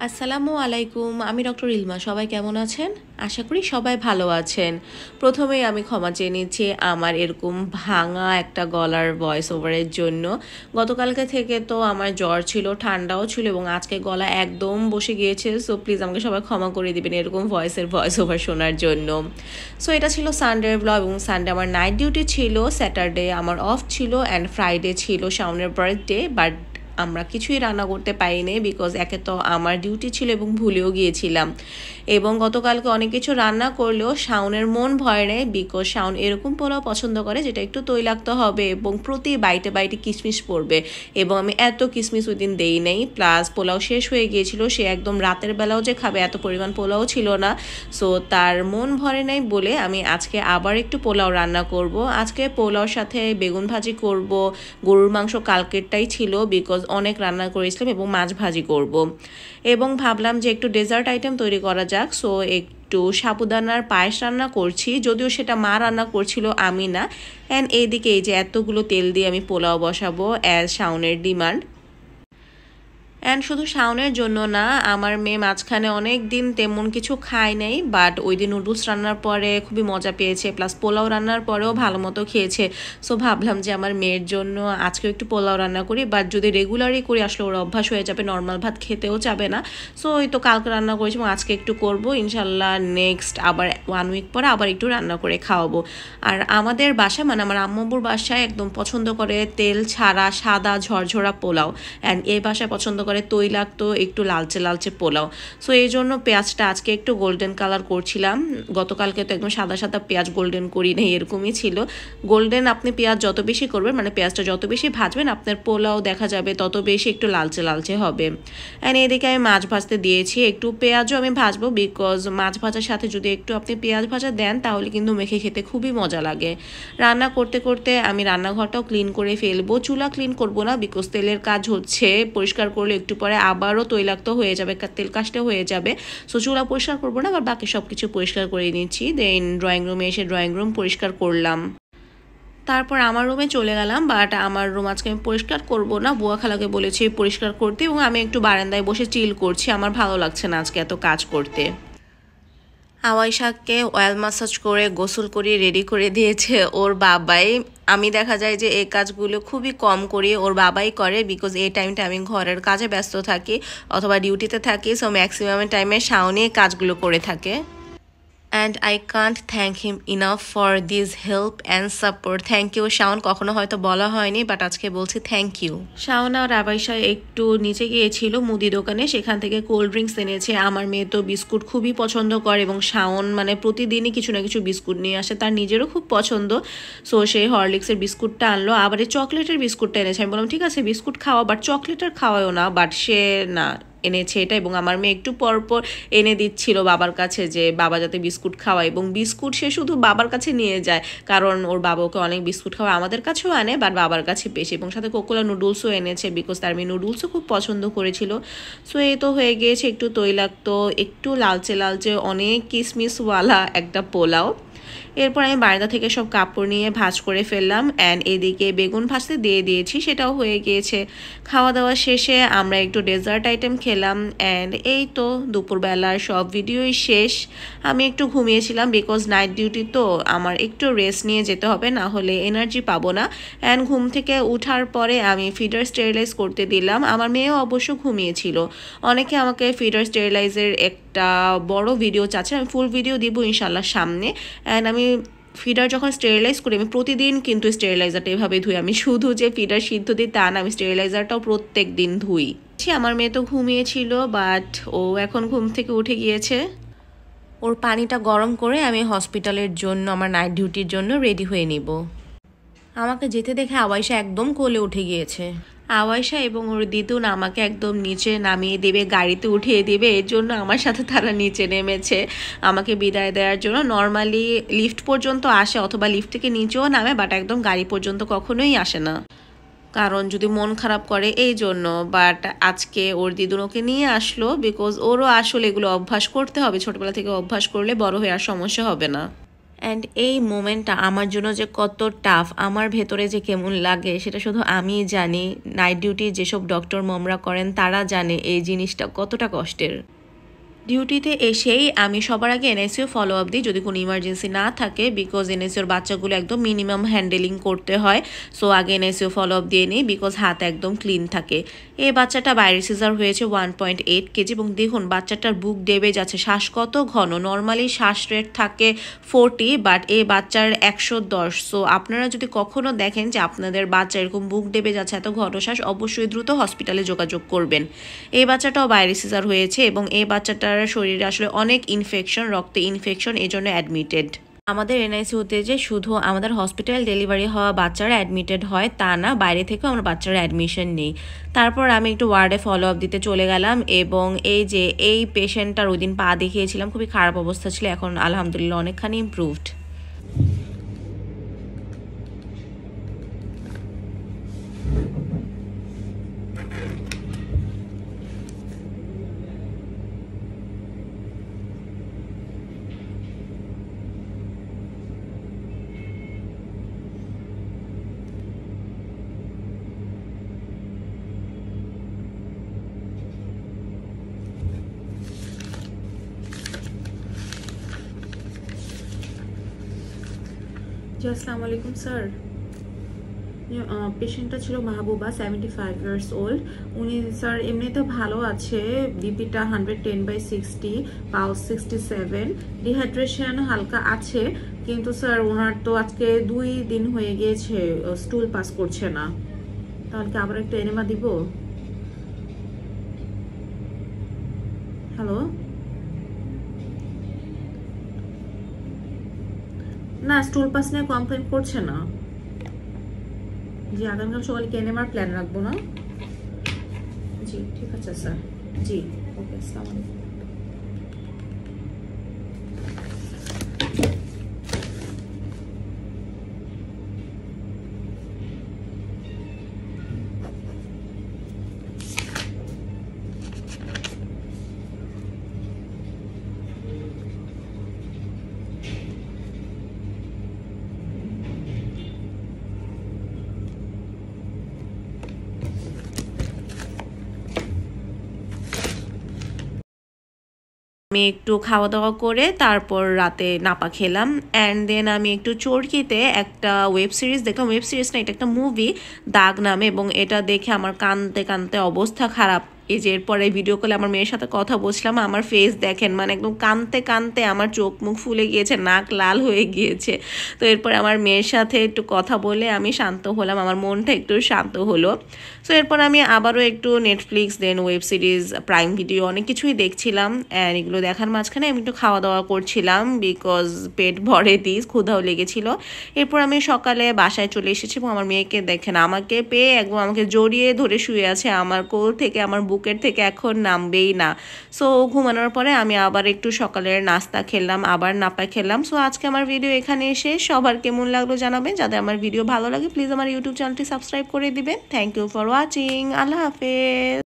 আসসালামু আলাইকুম, আমি ডক্টর ইলমা। সবাই কেমন আছেন? আশা করি সবাই ভালো আছেন। প্রথমেই আমি ক্ষমা চেয়ে নিচ্ছি আমার এরকম ভাঙা একটা গলার ভয়েস ওভারের জন্য। গতকালকে থেকে তো আমার জ্বর ছিল, ঠান্ডাও ছিল এবং আজকে গলা একদম বসে গিয়েছে। সো প্লিজ আমাকে সবাই ক্ষমা করে দিবেন এরকম ভয়েস ওভার শোনার জন্য। সো এটা ছিল সানডের ব্লগ এবং সানডে আমার নাইট ডিউটি ছিল, স্যাটারডে আমার অফ ছিল অ্যান্ড ফ্রাইডে ছিল শাওনের বার্থডে। বাট আমরা কিছুই রান্না করতে পারিনি বিকজ একে তো আমার ডিউটি ছিল এবং ভুলেও গিয়েছিলাম। এবং গতকালকে অনেক কিছু রান্না করলেও শাওনের মন ভয় নেই বিকজ শাওন এরকম পোলাও পছন্দ করে যেটা একটু তৈলাক্ত হবে এবং প্রতি বাইটে বাইটে কিশমিশ পড়বে, এবং আমি এত কিশমিশ ওই দিন দেই নেই। প্লাস পোলাও শেষ হয়ে গিয়েছিল, সে একদম রাতের বেলাও যে খাবে এত পরিমাণ পোলাও ছিল না। সো তার মন ভরে নাই বলে আমি আজকে আবার একটু পোলাও রান্না করব। আজকে পোলাওর সাথে বেগুন ভাজি করব, গরুর মাংস কালকেরটাই ছিল বিকজ অনেক রান্না করেছিলাম, এবং মাছ ভাজি করব। এবং ভাবলাম যে একটু ডেজার্ট আইটেম তৈরি করা যাক। সো একটু সাবুদানার পায়েস রান্না করছি, যদিও সেটা মা রান্না করছিল, আমি না। অ্যান্ড এইদিকে এই যে এতগুলো তেল দিয়ে আমি পোলাও বসাবো অ্যাজ শাওনের ডিমান্ড। অ্যান্ড শুধু শাওনের জন্য না, আমার মেয়ে মাঝখানে অনেক দিন তেমন কিছু খায় নাই, বাট ওই দিন নুডলস রান্নার পরে খুবই মজা পেয়েছে, প্লাস পোলাও রান্নার পরেও ভালো মতো খেয়েছে। সো ভাবলাম যে আমার মেয়ের জন্য আজকেও একটু পোলাও রান্না করি, বাট যদি রেগুলারই করি আসলে ওর অভ্যাস হয়ে যাবে, নর্মাল ভাত খেতেও চাবে না। সো ওই তো কালকে রান্না করেছি এবং আজকে একটু করব, ইনশাল্লাহ নেক্সট আবার 1 উইক পরে আবার একটু রান্না করে খাওয়াবো। আর আমাদের বাসায় মানে আমার আম্মুর বাসায় একদম পছন্দ করে তেল ছাড়া সাদা ঝরঝরা পোলাও, অ্যান্ড এই বাসায় পছন্দ করে তৈলাক্ত একটু লালচে লালচে পোলাও। সো এই জন্য পেঁয়াজটা আজকে একটু গোল্ডেন কালার করছিলাম। গতকালকে তো একদম সাদা সাদা পেঁয়াজ গোল্ডেন করি নেই, এরকমই ছিল। গোল্ডেন আপনি পেঁয়াজ যত বেশি করবেন, মানে পেঁয়াজটা যত বেশি ভাজবেন আপনার পোলাও দেখা যাবে তত বেশি একটু লালচে লালচে হবে। অ্যান্ড এদিকে আমি মাছ ভাজতে দিয়েছি, একটু পেঁয়াজও আমি ভাজবো বিকজ মাছ ভাজার সাথে যদি একটু আপনি পেঁয়াজ ভাজা দেন তাহলে কিন্তু মেখে খেতে খুবই মজা লাগে। রান্না করতে করতে আমি রান্নাঘরটাও ক্লিন করে ফেলবো। চুলা ক্লিন করব না বিকজ তেলের কাজ হচ্ছে, পরিষ্কার করলে একটু পরে আবারও তৈলাক্ত হয়ে যাবে, তেল কাশটা হয়ে যাবে। সো চুলা পরিষ্কার করবো না, আবার বাকি সব কিছু পরিষ্কার করে নিচ্ছি। দেন ড্রয়িং রুমে এসে ড্রয়িং রুম পরিষ্কার করলাম, তারপর আমার রুমে চলে গেলাম। বাট আমার রুম আজকে আমি পরিষ্কার করব না, বুয়া খালাকে বলেছি পরিষ্কার করতে, এবং আমি একটু বারান্দায় বসে চিল করছি, আমার ভালো লাগছে না আজকে এত কাজ করতে। আওয়াইশাকে অয়েল ম্যাসাজ করে গোসল করিয়ে রেডি করে দিয়েছে ওর বাবাই। আমি দেখা যায় যে এই কাজগুলো খুবই কম করি, ওর বাবাই করে বিকজ এই টাইমটা আমি ঘরের কাজে ব্যস্ত থাকি অথবা ডিউটিতে থাকি। সো ম্যাক্সিমাম টাইমে শাওনে কাজগুলো করে থাকে। And I can't thank him enough for this help and support. Thank you Shaon, কখনো হয়তো বলা হয়নি বাট আজকে বলছি থ্যাংক ইউ। শাওন আর আবাইশা একটু নিচে গিয়েছিল মুদি দোকানে, সেখান থেকে কোল্ড ড্রিঙ্কস এনেছে। আমার মেয়ে তো বিস্কুট খুবই পছন্দ করে এবং শাওন মানে প্রতিদিনই কিছু না কিছু বিস্কুট নিয়ে আসে, তার নিজেরও খুব পছন্দ। সো সে হরলিক্সের বিস্কুটটা আনলো, আবার এই চকলেটের বিস্কুটটা এনেছে। আমি বললাম ঠিক আছে বিস্কুট খাওয়া, বাট চকলেটের খাওয়াও না, বাট সে না এনেছে এটা। এবং আমার মেয়ে একটু পর পর এনে দিচ্ছিল বাবার কাছে যে বাবা যাতে বিস্কুট খাওয়ায়, এবং বিস্কুট সে শুধু বাবার কাছে নিয়ে যায় কারণ ওর বাবা ওকে অনেক বিস্কুট খাওয়ায়, আমাদের কাছেও আনে বাট বাবার কাছে বেশি। এবং সাথে কোকোলা নুডলসও এনেছে বিকজ তার মেয়ে নুডলসও খুব পছন্দ করেছিল। সো এই তো হয়ে গিয়েছে একটু তৈলাক্ত একটু লালচে লালচে অনেক কিসমিসওয়ালা একটা পোলাও। এরপর আমি বারান্দা থেকে সব কাপড় নিয়ে ভাঁজ করে ফেললাম, অ্যান্ড এদিকে বেগুন ভাজতে দিয়ে দিয়েছি, সেটাও হয়ে গিয়েছে। খাওয়া দাওয়া শেষে আমরা একটু ডেজার্ট আইটেম খেলাম, অ্যান্ড এই তো দুপুরবেলার সব ভিডিওই শেষ। আমি একটু ঘুমিয়েছিলাম বিকজ নাইট ডিউটি তো আমার একটু রেস্ট নিয়ে যেতে হবে, না হলে এনার্জি পাবো না। অ্যান্ড ঘুম থেকে উঠার পরে আমি ফিডার স্টেরিলাইজ করতে দিলাম। আমার মেয়েও অবশ্য ঘুমিয়েছিল। অনেকে আমাকে ফিডার স্টেরিলাইজের একটা বড় ভিডিও চাচ্ছে, আমি ফুল ভিডিও দিব ইনশাল্লাহ সামনে। অ্যান্ড আমি ফিডার যখন স্টেরিলাইজ করি আমি প্রতিদিন কিন্তু স্টেরিলাইজারটা এভাবে ধুই, আমি শুধু যে ফিডার সিদ্ধ দিই তা না, আমি স্টেরিলাইজারটাও প্রত্যেক দিন ধুই। আমার মেয়ে তো ঘুমিয়েছিল বাট ও এখন ঘুম থেকে উঠে গিয়েছে। ওর পানিটা গরম করে আমি হসপিটালের জন্য আমার নাইট ডিউটির জন্য রেডি হয়ে নিব। আমাকে যেতে দেখে আওয়াইশা একদম কোলে উঠে গিয়েছে। আওয়াইশা এবং ওর দিদুন আমাকে একদম নিচে নামিয়ে দেবে, গাড়িতে উঠিয়ে দিবে, এর জন্য আমার সাথে তারা নিচে নেমেছে আমাকে বিদায় দেওয়ার জন্য। নর্মালি লিফট পর্যন্ত আসে অথবা লিফট থেকে নিচেও নামে, বাট একদম গাড়ি পর্যন্ত কখনোই আসে না, কারণ যদি মন খারাপ করে এই জন্য। বাট আজকে ওর দিদুন ওকে নিয়ে আসলো বিকজ ওরও আসলে এগুলো অভ্যাস করতে হবে, ছোটবেলা থেকে অভ্যাস করলে বড় হয়ে আর সমস্যা হবে না। অ্যান্ড এই মোমেন্টটা আমার জন্য যে কত টাফ, আমার ভেতরে যে কেমন লাগে সেটা শুধু আমিই জানি। নাইট ডিউটি যেসব ডক্টর মমরা করেন তারা জানে এই জিনিসটা কতটা কষ্টের। ডিউটিতে এসেই আমি সবার আগে এনআইসিউ ফলো আপ দিই যদি কোনো ইমার্জেন্সি না থাকে, বিকজ এনআইসিউর বাচ্চাগুলো একদম মিনিমাম হ্যান্ডেলিং করতে হয়। সো আগে এনআইসিউ ফলো আপ দিয়ে নিই, বিকজ হাত একদম ক্লিন থাকে। এই বাচ্চাটা বাইরে সিজার হয়েছে 1.8 কেজি, এবং দেখুন বাচ্চাটার বুক ডেবে যাচ্ছে। শ্বাস কত ঘন, নর্মালি শ্বাস রেট থাকে 40, বাট এই বাচ্চার 110। সো আপনারা যদি কখনো দেখেন যে আপনাদের বাচ্চা এরকম বুক ডেবে যাচ্ছে, এত ঘন শ্বাস, অবশ্যই দ্রুত হসপিটালে যোগাযোগ করবেন। এই বাচ্চাটাও বাইরে সিজার হয়েছে এবং এই বাচ্চাটার শরীরে আসলে অনেক ইনফেকশন, রক্তে ইনফেকশন, এই জন্য অ্যাডমিটেড। আমাদের এনআইসিউতে যে শুধু আমাদের হসপিটাল ডেলিভারি হওয়া বাচ্চারা অ্যাডমিটেড হয় তা না, বাইরে থেকেও আমরা বাচ্চারা অ্যাডমিশন নেই। তারপর আমি একটু ওয়ার্ডে ফলো আপ দিতে চলে গেলাম, এবং এই পেশেন্টটার ওই দিন পা দেখিয়েছিলাম, খুবই খারাপ অবস্থা ছিল, এখন আলহামদুলিল্লাহ অনেকখানি ইমপ্রুভড। জি, আসসালামু আলাইকুম স্যার। পেশেন্টটা ছিল মাহবুবা, 75 ইয়ার্স ওল্ড। উনি স্যার এমনিতে ভালো আছে, বিপিটা 110/60, পালস 67, ডিহাইড্রেশন হালকা আছে, কিন্তু স্যার ওনার তো আজকে 2 দিন হয়ে গিয়েছে স্টুল পাস করছে না। তাহলে কি আবার একটা এনেমা দিব? হ্যালো, না স্টুল পাস নিয়ে কমপ্লেন করছে না। জি, আগামীকাল সকালে কি এনেমার প্ল্যান রাখবো না? জি ঠিক আছে স্যার। জি ওকে, আসসালামু আলাইকুম। আমি একটু খাওয়া দাওয়া করে তারপর রাতে নাপা খেলাম, অ্যান্ড দেন আমি একটু চরকিতে একটা ওয়েব সিরিজ দেখলাম। ওয়েব সিরিজ না, এটা একটা মুভি, দাগ নামে, এবং এটা দেখে আমার কাঁদতে কাঁদতে অবস্থা খারাপ। এই যে এরপরে ভিডিও কলে আমার মেয়ের সাথে কথা বলছিলাম, আমার ফেস দেখেন, মানে একদম কাঁদতে কাঁদতে আমার চোখ মুখ ফুলে গিয়েছে, নাক লাল হয়ে গিয়েছে। তো এরপর আমার মেয়ের সাথে একটু কথা বলে আমি শান্ত হলাম, আমার মনটা একটু শান্ত হলো। সো এরপর আমি আবারও একটু Netflix, then web series, prime video অনেক কিছুই দেখছিলাম, অ্যান্ড এগুলো দেখার মাঝখানে আমি একটু খাওয়া দাওয়া করছিলাম, বিকজ পেট ভরে দিস, ক্ষুধাও লেগেছিল। এরপর আমি সকালে বাসায় চলে এসেছি, এবং আমার মেয়েকে দেখেন আমাকে পেয়ে একদম আমাকে জড়িয়ে ধরে শুয়ে আছে, আমার কোল থেকে, আমার বুকের থেকে এখন নামবেই না। সো ঘুমানোর পরে আমি আবার একটু সকালের নাস্তা খেলাম, আবার নাপা খেলাম। সো আজকে আমার ভিডিও এখানে শেষ। সবার কেমন লাগলো জানাবেন, যাদের আমার ভিডিও ভালো লাগে প্লিজ আমার ইউটিউব চ্যানেলটি সাবস্ক্রাইব করে দিবেন। Thank you for watching. আল্লাহ হাফেজ।